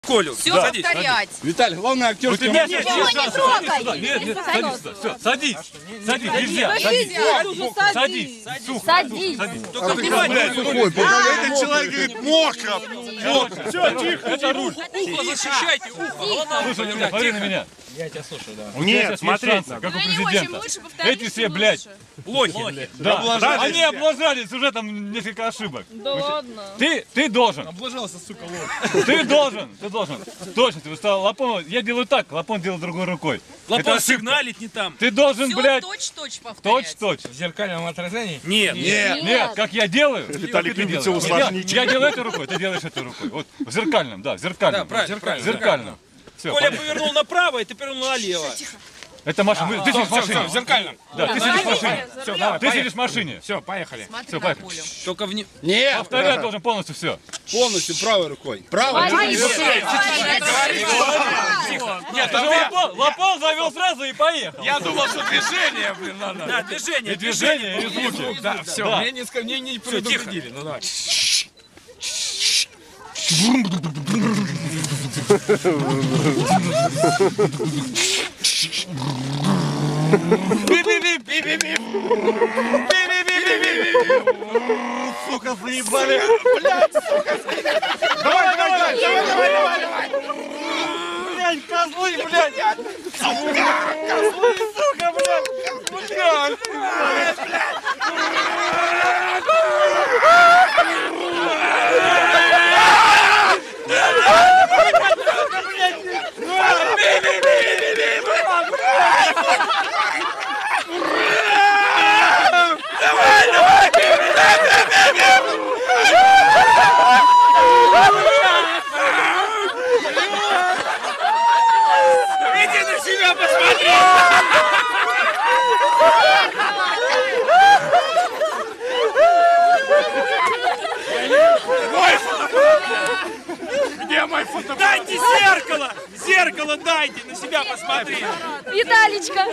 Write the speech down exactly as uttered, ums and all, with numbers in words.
Колю. Все Да. повторять. Виталий, главное актерский. Его не трогай. Нет, нет, садись, все, садись, садись, нельзя, садись, садись, сухо, Садись. Только внимание. Этот человек говорит, мокро. Мокро. Все, тихо. Это руль. Ухо защищайте. Ухо. слушай меня, смотри на меня. Я тебя слушаю, да. У тебя Нет, сейчас смотри. есть шансы, как у президента. Эти все, блядь, Лохи. да, они облажались, уже там несколько ошибок. Да ладно. Ты, ты должен, Облажался, сука, лох. ты должен, ты должен. Точно, ты стал Лапон, я делаю так, Лапон делает другой рукой. Это Лапон ошибка. сигналит не там. Ты должен, Все блядь, точь-точь повторять. точь-точь. В зеркальном отражении? Нет. Нет. Нет, как я делаю, Виталик как ты любит делаешь. все усложнить. Я, я делаю этой рукой, ты делаешь этой рукой. Вот в зеркальном, да, в зеркальном. Да, правильно, в правильно. зеркальном. Все, Коля повернул направо, и ты повернул налево. это машина. Ты сидишь в Все, все, в машине. зеркальном. Да, ты сидишь в машине. Все, давай, Ты сидишь в машине. Все, поехали. Смотри Всё, на поехали. Колю. Только вне... Нет. Повторять должен полностью все. Полностью правой рукой. Правой. Нет, Лапон, Лапон завел сразу и поехал. Я думал, что движение, блин, надо. Да, движение, И движение, и звуки. Да, все, Да. мне не, ска- мне не предупредили. Ну давай. Сука, заебали. Давай, давай, давай, давай, давай, давай. Блядь, козлы, блядь. Козлы, сука, блядь. Блядь. Иди на себя посмотри! Где мой фото? Дайте зеркало! Зеркало дайте! На себя посмотри! Виталичка.